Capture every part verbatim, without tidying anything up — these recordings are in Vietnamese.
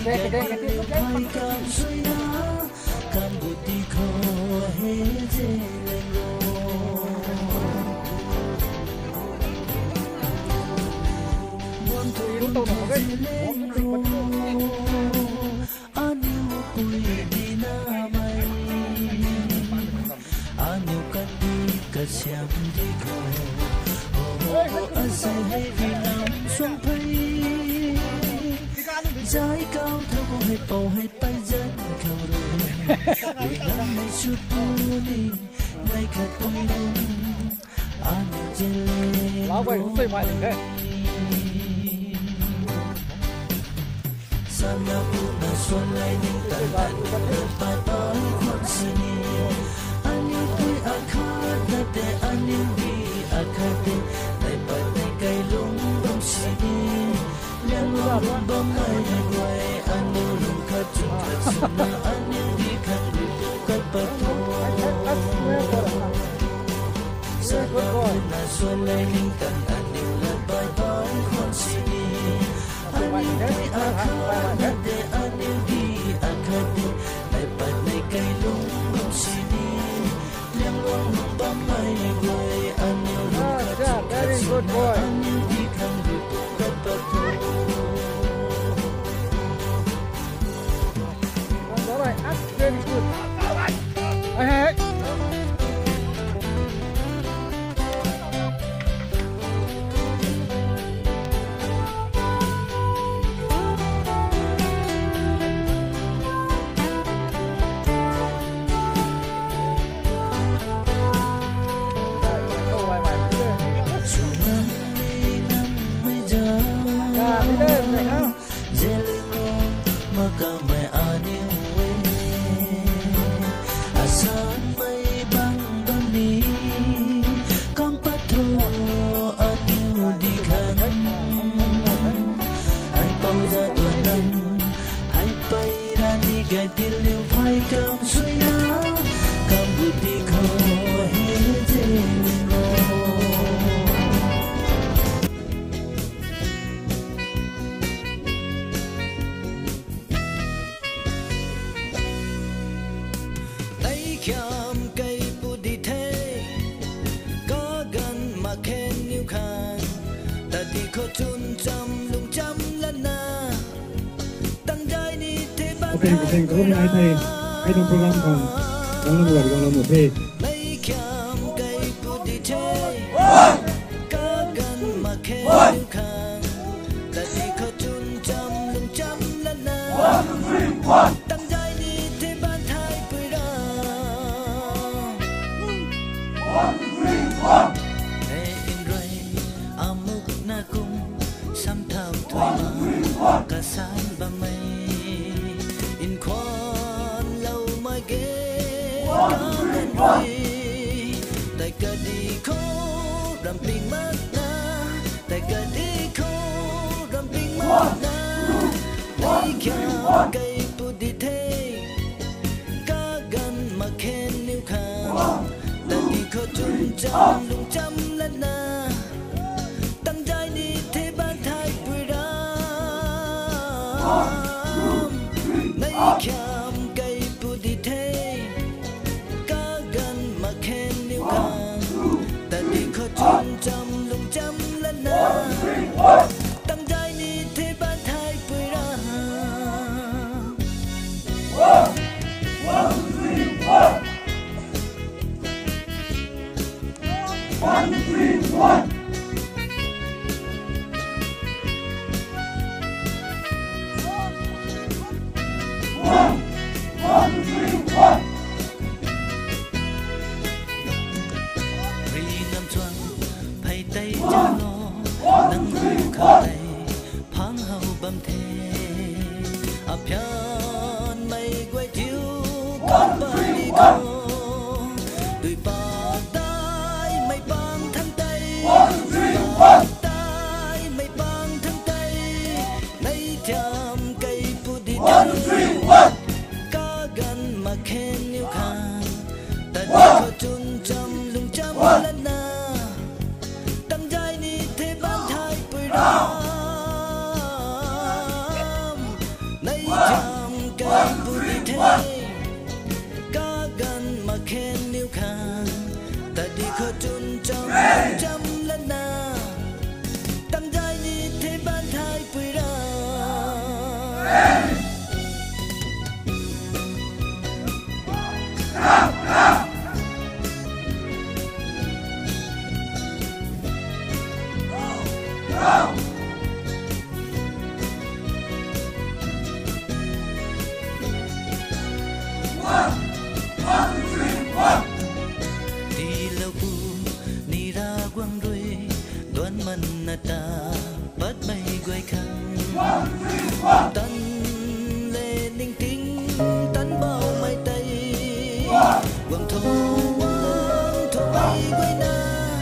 Trái cao theo cô hay bầu hay bay dẫn cầu rồi vì năm hay chút đi ngay cả tôi luôn anh trên lão vậy cũng xây mãi thế san nhau na xuân lại những tàn tàn bài nói khoan xin anh yêu tôi akhat na te anh yêu đi akhat nay bài nay cây lung bông xin yang lung bông ai quay anh yêu lung khát chung khát xin anh yêu đi khăn đi cất bát san nhau na xuân lại những tàn anh yêu là bài nói khoan xin anh yêu tôi akhat na te anh yêu đi akhat nay bài nay cây lung bông xin yang lung bông ai quay anh yêu lung khát chung khát xin anh yêu đi khăn đi cất bát very good. Hey, hey. Ok, của thành có hai thầy hay trong program còn còn là một còn là một thầy tại cả đi khó làm tình mất na tại cả đi khó làm tình mất na lấy cả cây bút đi thế cả gần mà khen yêu khang tại đi khó chung trăm lung trăm lần na tăng dài đi thế ban thay bụi ra lấy cả cây bút đi thế chung trăm lung trăm lần na tăng dài đi thế ban thay bụi ra one three one one three one one one three one tay cha lo nắng hương khơi tay phang hậu bầm thề áp chân mây quay chiếu con bay đi co đôi bàn tay mây băng thăng tay bàn tay mây băng thăng tay lấy chạm cây bút đi chân cá gần mà khen yêu khang ta đi khó chung trăm lung trăm lần na lấy การบุรีเทก็กันมาเค้นนิ้วคางแต่ดีขอจุนจำจำและนาตั้งใจนี้เทบ้านไทยปุยราดีแล้วกูนี่รากวังรวยดวนมันนาตาปัดไม่กวยคังตันเลนิ่งติ้งตันเบาไม่ไตวังทงวังทงไม่กวยนา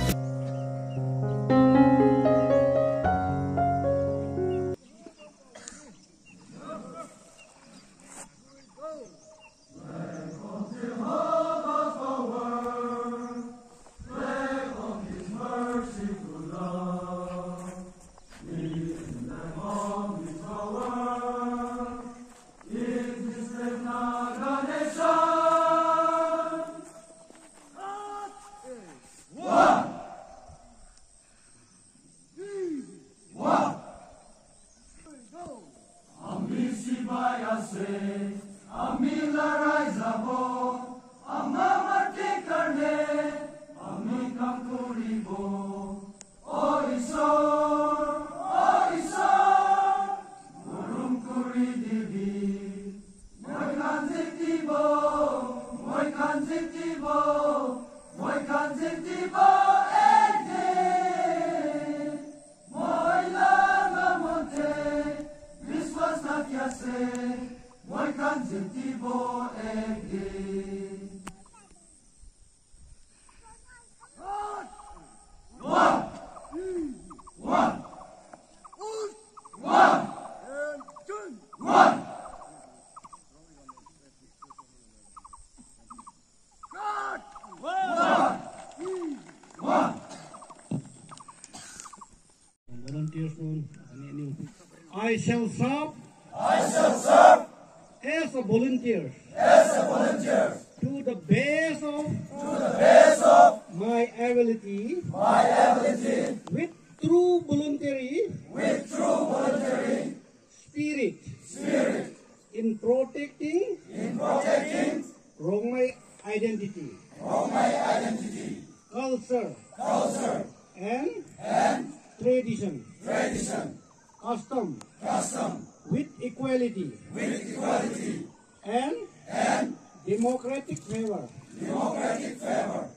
I shall serve. I shall serve as a volunteer. As a volunteer. To the best of. To the best of. My ability. My ability. With true voluntary. With true voluntary. Spirit. Spirit. In protecting. In protecting. Rongmai identity. Rongmai identity. Culture. Culture. And. And. Tradition. Tradition. Custom. Custom. With equality. With equality. And. And. Democratic favor. Democratic favor.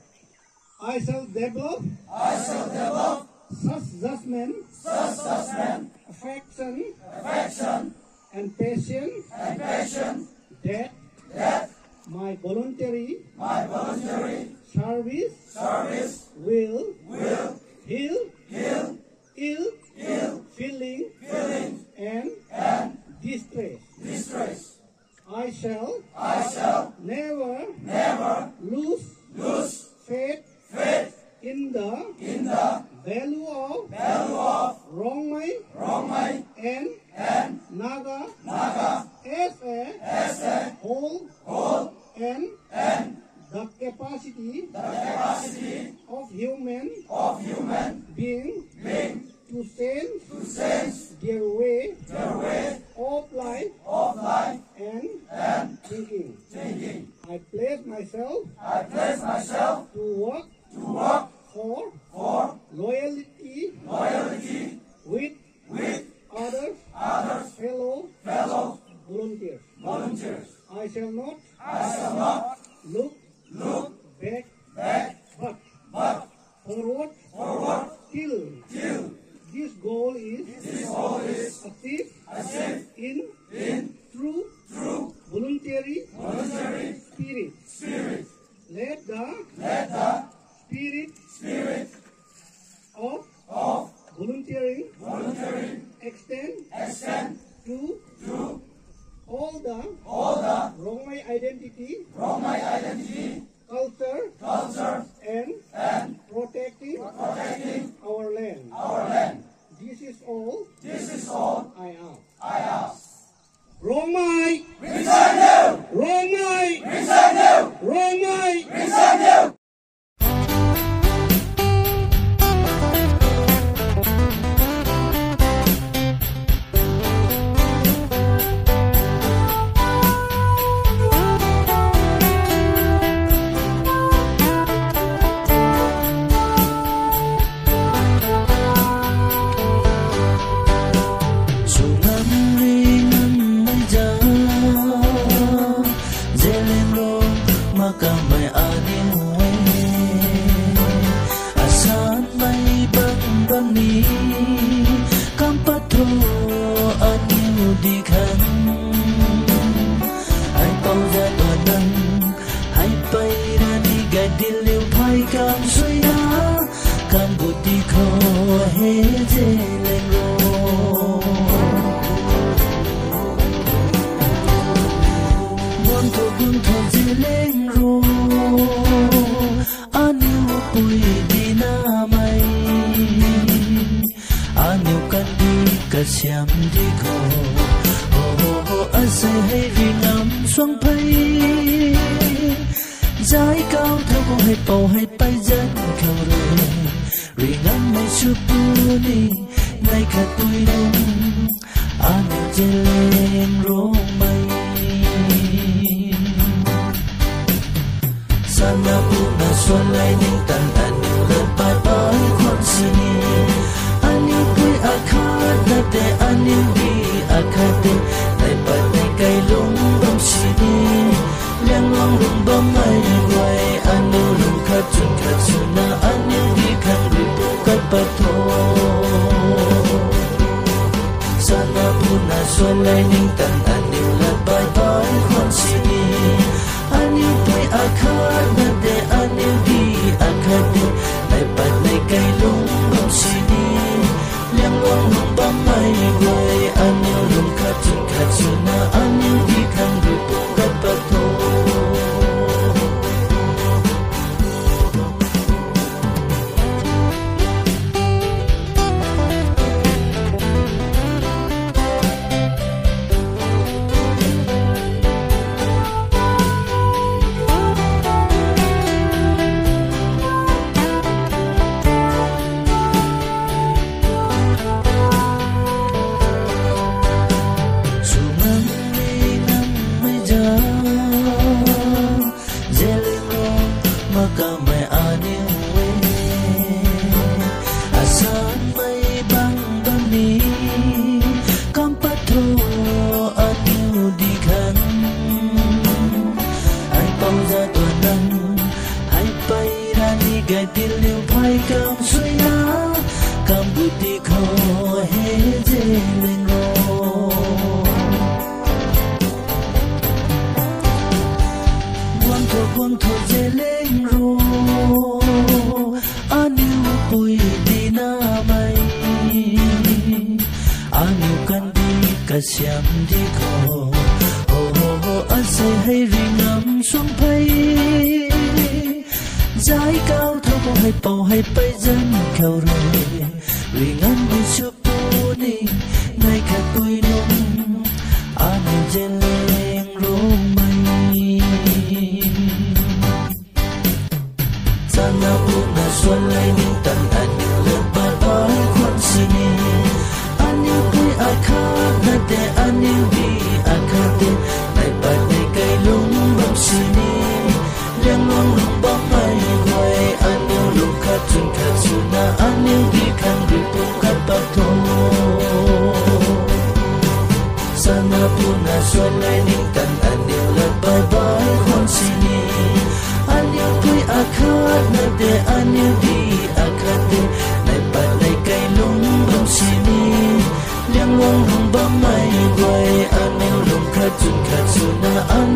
I shall develop. I shall develop. Such judgment. Such judgment. Affection. Affection. And passion. And passion. That. That. My voluntary. My voluntary. Service. Service. Will. Will. Heal. Heal. Ill. Ill. Feeling. Feeling. And. And. Distress. Distress. I shall. I shall. Never. Never. Lose. Lose. Faith. Faith. In the. In the. Value of. Value of. Rongmai. Rongmai. And. And. Naga. Naga. As a. As a. Whole. Whole. And. And. The capacity. The capacity. Of human. Of human. Being. Being. To sense. To sense. Their way. Their way. Of life. Of life. And. And. Thinking. Thinking. I place myself. I place myself. To work. To work. For. For. Loyalty. Loyalty. With. With. Others. Others. Fellow. Fellow. Volunteers. Volunteers. I shall not. I shall not. Look. Look. Back. Back. But. But. Forward. Forward. Till. Till. This goal is. This goal is. Achieved. Achieved. In. In. True. True. Voluntary. Voluntary. Spirit. Spirit. Let the. Let the. Spirit. Spirit. Of. Of. Volunteering. Volunteering. Extend. Extend. To. To. All the. All the. Rongmai identity. Rongmai identity. Culture. Culture. And. And. Protecting. Protecting. Our land. Our land. This is all. This is all I ask. I ask. Rongmai. With dê lên rô buồn thô buồn thô dê lên rô anh yêu bùi đi na mày anh yêu cần đi cả xem đi cô anh sẽ hay vì ngắm xuống bay trái cao theo cô hay bầu hay bay dẫn cầu rồi vì ngắm mây chụp đi ngay cả tôi đông anh yêu trên lên rô mây sana puna xuân lại những tàn anh yêu lên bài bài khoan sini anh yêu vui akhat na te anh yêu đi akhat te lại bài này cây lung bom sini liang long lung bom mai quay anh yêu lung khát chun khát chun na anh yêu đi khang đi bu cát bát thô sana puna xuân lại những tàn anh yêu lên bài bài khoan sini anh yêu vui akhat na te anh yêu đi akhat te lại bài này cây lung bom sini liang long lung bom mai quay anh yêu lung khát chun khát chun na anh yêu đi khang đi bu cát bát thô xem đi cô hồ hồ hồ anh sẽ hay ri ngắm xuống bay trái cao thâu có hay bầu hay bay dân cầu rồi ri ngắm đi chụp đi ngay cả tôi nung anh trên lên rô mây sana puna xuân lại những tàn anh lên bài bài khoan sini anh yêu vui akhat na te anh yêu đi akhat te lại bài này cây lung bom sini liang long lung bom mai quay anh yêu lung khát chun khát chun na anh yêu đi khang đi bu cát bát thô sana puna xuân lại những tàn anh yêu lên bài bài khoan sini anh yêu vui akhat na te anh yêu đi akhat te lại bài này cây lung bom sini liang long lung bom mai quay anh yêu lung khát chun khát chun na anh